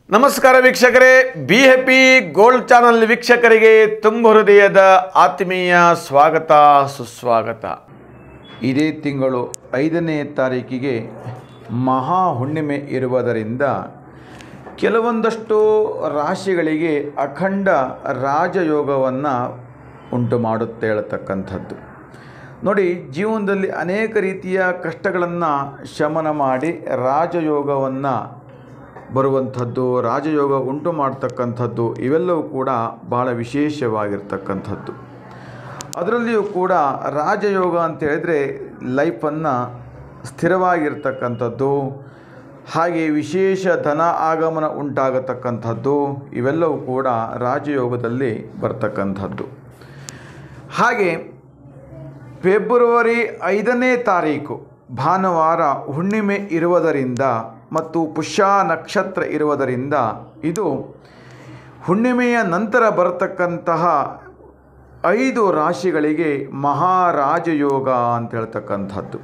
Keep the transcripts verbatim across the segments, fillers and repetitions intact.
ನಮಸ್ಕಾರ ವೀಕ್ಷಕರೇ, be happy gold channel ವೀಕ್ಷಕರಿಗೆ ತುಂಬ ಹೃದಯದ ಆತ್ಮೀಯ ಸ್ವಾಗತ ಸುಸ್ವಾಗತ. ಇದೇ ತಿಂಗಳು ಐದನೇ ತಾರೀಕಿಗೆ ಮಹಾ ಹುಣ್ಣಿಮೆ ಇರುವುದರಿಂದ ಕೆಲವೊಂದಷ್ಟು ರಾಶಿಗಳಿಗೆ ಅಖಂಡ ರಾಜಯೋಗವನ್ನು ಉಂಟು ಮಾಡುತ್ತೆ ಹೇಳ್ತಕ್ಕಂಥದ್ದು. ನೋಡಿ, ಜೀವನದಲ್ಲಿ ಅನೇಕ ರೀತಿಯ ಕಷ್ಟಗಳನ್ನು ಶಮನ ಮಾಡಿ ರಾಜಯೋಗವನ್ನು ಬರುವಂಥದ್ದು, ರಾಜಯೋಗ ಉಂಟು ಮಾಡ್ತಕ್ಕಂಥದ್ದು ಇವೆಲ್ಲವೂ ಕೂಡ ಭಾಳ ವಿಶೇಷವಾಗಿರ್ತಕ್ಕಂಥದ್ದು. ಅದರಲ್ಲಿಯೂ ಕೂಡ ರಾಜಯೋಗ ಅಂತ ಹೇಳಿದರೆ ಲೈಫನ್ನು ಸ್ಥಿರವಾಗಿರ್ತಕ್ಕಂಥದ್ದು, ಹಾಗೆ ವಿಶೇಷ ಧನ ಆಗಮನ ಉಂಟಾಗತಕ್ಕಂಥದ್ದು ಇವೆಲ್ಲವೂ ಕೂಡ ರಾಜಯೋಗದಲ್ಲಿ ಬರ್ತಕ್ಕಂಥದ್ದು. ಹಾಗೆ ಫೆಬ್ರವರಿ ಐದನೇ ತಾರೀಕು ಭಾನುವಾರ ಹುಣ್ಣಿಮೆ ಇರುವುದರಿಂದ ಮತ್ತು ಪುಷ್ಯ ನಕ್ಷತ್ರ ಇರುವುದರಿಂದ ಇದು ಹುಣ್ಣಿಮೆಯ ನಂತರ ಬರತಕ್ಕಂತಹ ಐದು ರಾಶಿಗಳಿಗೆ ಮಹಾರಾಜಯೋಗ ಅಂತ ಹೇಳ್ತಕ್ಕಂಥದ್ದು.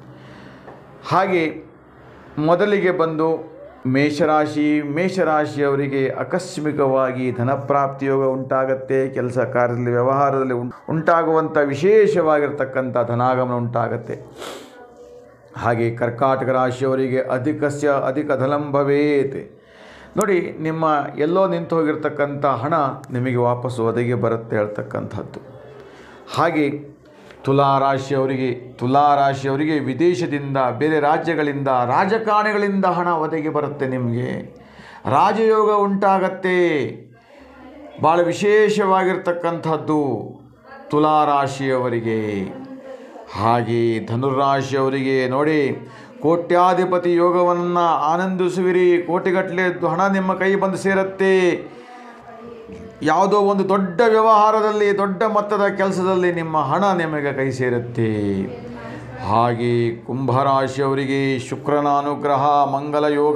ಹಾಗೆ ಮೊದಲಿಗೆ ಬಂದು ಮೇಷರಾಶಿ ಮೇಷರಾಶಿಯವರಿಗೆ ಆಕಸ್ಮಿಕವಾಗಿ ಧನಪ್ರಾಪ್ತಿ ಯೋಗ ಉಂಟಾಗತ್ತೆ. ಕೆಲಸ ಕಾರ್ಯದಲ್ಲಿ ವ್ಯವಹಾರದಲ್ಲಿ ಉಂಟಾಗುವಂಥ ವಿಶೇಷವಾಗಿರ್ತಕ್ಕಂಥ ಧನಾಗಮನ ಉಂಟಾಗತ್ತೆ. ಹಾಗೆ ಕರ್ಕಾಟಕ ರಾಶಿಯವರಿಗೆ ಅಧಿಕಸ್ಯ ಅಧಿಕ ಧನಂ ಭವೇತ್. ನೋಡಿ, ನಿಮ್ಮ ಎಲ್ಲೋ ನಿಂತು ಹೋಗಿರ್ತಕ್ಕಂಥ ಹಣ ನಿಮಗೆ ವಾಪಸ್ಸು ಒದಗಿ ಬರುತ್ತೆ ಹೇಳ್ತಕ್ಕಂಥದ್ದು. ಹಾಗೆ ತುಲಾರಾಶಿಯವರಿಗೆ ತುಲಾರಾಶಿಯವರಿಗೆ ವಿದೇಶದಿಂದ, ಬೇರೆ ರಾಜ್ಯಗಳಿಂದ, ರಾಜಕಾರಣಿಗಳಿಂದ ಹಣ ಒದಗಿ ಬರುತ್ತೆ. ನಿಮಗೆ ರಾಜಯೋಗ ಉಂಟಾಗತ್ತೆ. ಭಾಳ ವಿಶೇಷವಾಗಿರ್ತಕ್ಕಂಥದ್ದು ತುಲಾರಾಶಿಯವರಿಗೆ. ಹಾಗೆ ಧನುರಾಶಿಯವರಿಗೆ ನೋಡಿ, ಕೋಟ್ಯಾಧಿಪತಿ ಯೋಗವನ್ನು ಆನಂದಿಸುವಿರಿ. ಕೋಟಿಗಟ್ಟಲೆ ಹಣ ನಿಮ್ಮ ಕೈ ಬಂದು ಸೇರುತ್ತೆ. ಯಾವುದೋ ಒಂದು ದೊಡ್ಡ ವ್ಯವಹಾರದಲ್ಲಿ, ದೊಡ್ಡ ಮೊತ್ತದ ಕೆಲಸದಲ್ಲಿ ನಿಮ್ಮ ಹಣ ನಿಮಗೆ ಕೈ ಸೇರುತ್ತೆ. ಹಾಗೆ ಕುಂಭರಾಶಿಯವರಿಗೆ ಶುಕ್ರನ ಅನುಗ್ರಹ, ಮಂಗಲ ಯೋಗ,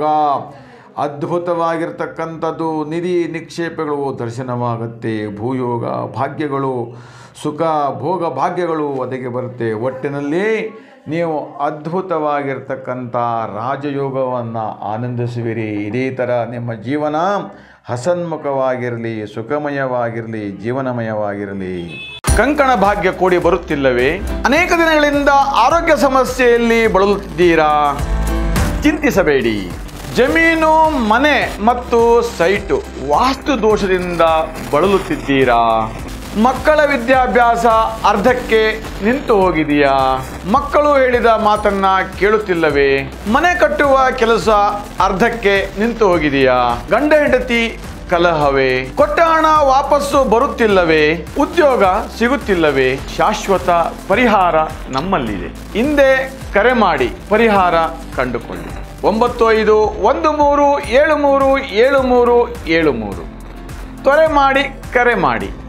ಅದ್ಭುತವಾಗಿರ್ತಕ್ಕಂಥದ್ದು, ನಿಧಿ ನಿಕ್ಷೇಪಗಳು ದರ್ಶನವಾಗುತ್ತೆ. ಭೂಯೋಗ, ಭಾಗ್ಯಗಳು, ಸುಖ ಭೋಗ ಭಾಗ್ಯಗಳು ಒದಗಿ ಬರುತ್ತೆ. ಒಟ್ಟಿನಲ್ಲಿ ನೀವು ಅದ್ಭುತವಾಗಿರ್ತಕ್ಕಂಥ ರಾಜಯೋಗವನ್ನು ಆನಂದಿಸುವಿರಿ. ಇದೇ ಥರ ನಿಮ್ಮ ಜೀವನ ಹಸನ್ಮುಖವಾಗಿರಲಿ, ಸುಖಮಯವಾಗಿರಲಿ, ಜೀವನಮಯವಾಗಿರಲಿ. ಕಂಕಣ ಭಾಗ್ಯ ಕೂಡಿ ಬರುತ್ತಿಲ್ಲವೇ? ಅನೇಕ ದಿನಗಳಿಂದ ಆರೋಗ್ಯ ಸಮಸ್ಯೆಯಲ್ಲಿ ಬಳಲುತ್ತಿದ್ದೀರಾ? ಚಿಂತಿಸಬೇಡಿ. ಜಮೀನು, ಮನೆ ಮತ್ತು ಸೈಟು ವಾಸ್ತು ದೋಷದಿಂದ ಬಳಲುತ್ತಿದ್ದೀರಾ? ಮಕ್ಕಳ ವಿದ್ಯಾಭ್ಯಾಸ ಅರ್ಧಕ್ಕೆ ನಿಂತು ಹೋಗಿದೆಯಾ? ಮಕ್ಕಳು ಹೇಳಿದ ಮಾತನ್ನ ಕೇಳುತ್ತಿಲ್ಲವೇ? ಮನೆ ಕಟ್ಟುವ ಕೆಲಸ ಅರ್ಧಕ್ಕೆ ನಿಂತು ಹೋಗಿದೆಯಾ? ಗಂಡ ಹೆಂಡತಿ ಕಲಹವೇ? ಕೊಟ್ಟ ಹಣ ವಾಪಸ್ಸು ಬರುತ್ತಿಲ್ಲವೇ? ಉದ್ಯೋಗ ಸಿಗುತ್ತಿಲ್ಲವೇ? ಶಾಶ್ವತ ಪರಿಹಾರ ನಮ್ಮಲ್ಲಿದೆ. ಹಿಂದೆ ಕರೆ ಮಾಡಿ ಪರಿಹಾರ ಕಂಡುಕೊಳ್ಳಿ. ಒಂಬತ್ತು ಐದು ಒಂದು ಮೂರು ಏಳು ಮೂರು ಏಳು ಮೂರು ಏಳು ಮೂರು ತ್ವರೆ ಮಾಡಿ ಕರೆ ಮಾಡಿ.